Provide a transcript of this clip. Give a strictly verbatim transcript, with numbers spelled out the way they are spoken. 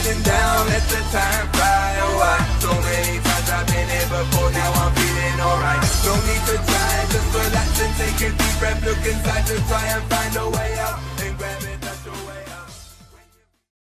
feeling down, let the time fly away. So many times I've been here before, now I'm feeling alright. No need to try, just relax and take a deep breath. Look inside to try and find a way out.